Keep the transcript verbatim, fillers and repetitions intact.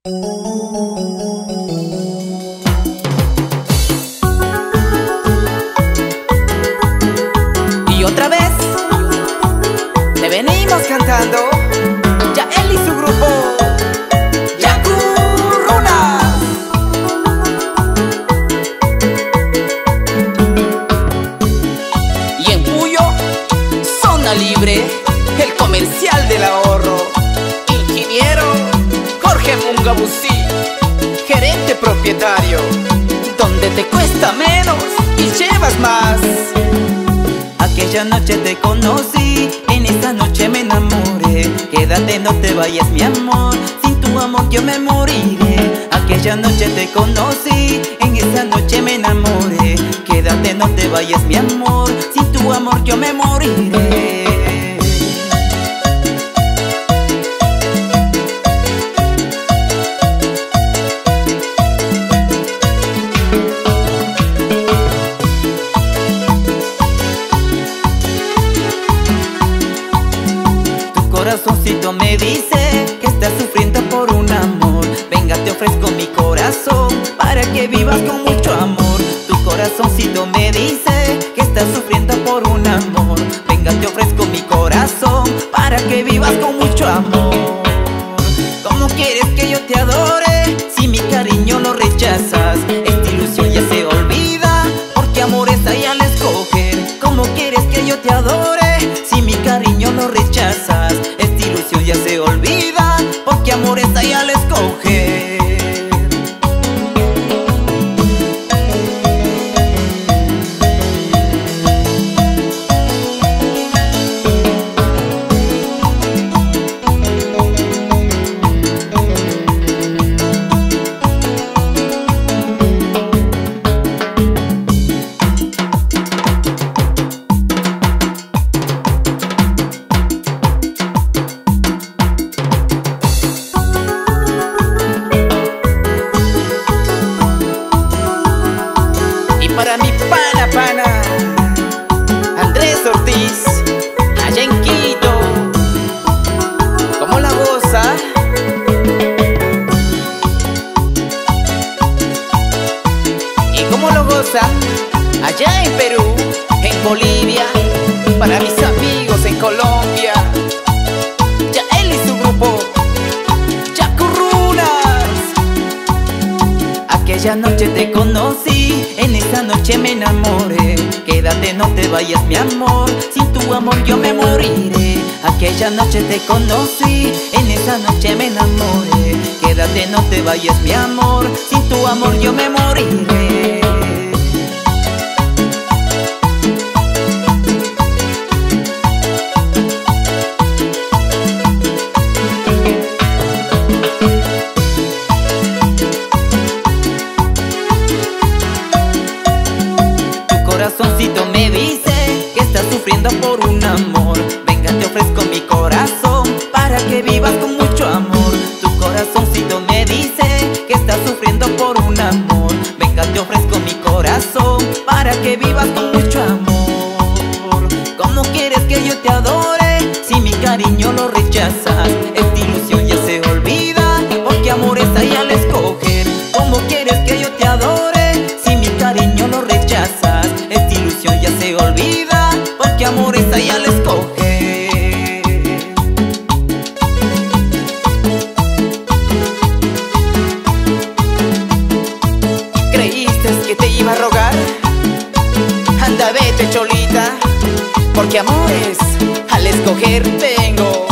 Y otra vez le venimos cantando Yael y su grupo Yacurrunas. Y en Puyo, Zona Libre, el comercial del ahorro. Ingeniero Jorge Mungabusí, gerente propietario, donde te cuesta menos y llevas más. Aquella noche te conocí, en esa noche me enamoré. Quédate, no te vayas mi amor, sin tu amor yo me moriré. Aquella noche te conocí, en esa noche me enamoré. Quédate, no te vayas mi amor, sin tu amor yo me moriré. Corazoncito me dice que estás sufriendo por un amor. Venga, te ofrezco mi corazón para que vivas con mucho amor. Tu corazoncito me dice que estás sufriendo por un amor. Venga, te ofrezco mi corazón para que vivas con mucho amor. ¿Cómo quieres que yo te adore si mi cariño lo rechazas? Esta ilusión ya se olvida porque amor es ahí al escoger. ¿Cómo quieres que yo te adore si mi cariño lo rechazas? Esta ilusión ya se olvida porque amor está ahí al escoger. Para mi pana, pana Andrés Ortiz, allá en Quito, ¿cómo la goza? ¿Y cómo lo gozan allá en Perú, en Bolivia? Para mis amigos en Colombia, Yael y su grupo Yacurrunas. Aquella noche te conocí, en esa noche me enamoré. Quédate, no te vayas mi amor, sin tu amor yo me moriré. Aquella noche te conocí, en esa noche me enamoré. Quédate, no te vayas mi amor, sin tu amor yo me moriré. Corazoncito me dice que estás sufriendo por un amor. Venga, te ofrezco mi corazón para que vivas con mucho amor. Tu corazoncito me dice que estás sufriendo por un amor. Venga, te ofrezco mi corazón para que vivas con mucho amor. ¿Cómo quieres que yo te adore si mi cariño lo rechazas? Esta ilusión ya se olvida porque amor está ahí al escoger. ¿Cómo quieres que yo te adore si mi cariño lo rechazas? Esta ilusión ya se olvida porque amor está ahí al escoger. ¿Creíste que te iba a rogar? Anda, vete, cholita, porque amores al escoger tengo.